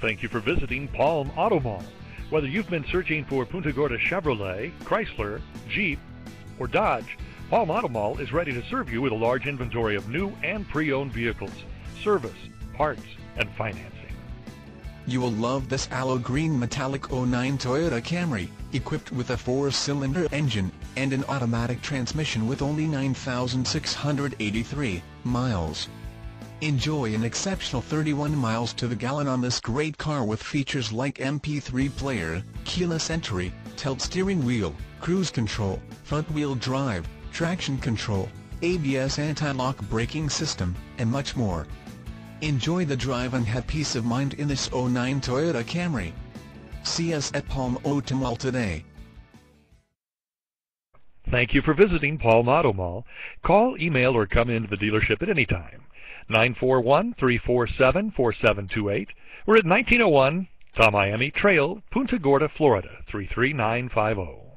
Thank you for visiting Palm Auto Mall. Whether you've been searching for Punta Gorda Chevrolet, Chrysler, Jeep, or Dodge, Palm Auto Mall is ready to serve you with a large inventory of new and pre-owned vehicles, service, parts, and financing. You will love this aloe green metallic '09 Toyota Camry, equipped with a 4-cylinder engine and an automatic transmission with only 9,683 miles. Enjoy an exceptional 31 miles to the gallon on this great car with features like MP3 player, keyless entry, tilt steering wheel, cruise control, front-wheel drive, traction control, ABS anti-lock braking system, and much more. Enjoy the drive and have peace of mind in this '09 Toyota Camry. See us at Palm Auto Mall today. Thank you for visiting Palm Auto Mall. Call, email, or come into the dealership at any time. 941-347-4728. We're at 1901 Tamiami Trail, Punta Gorda, Florida, 33950.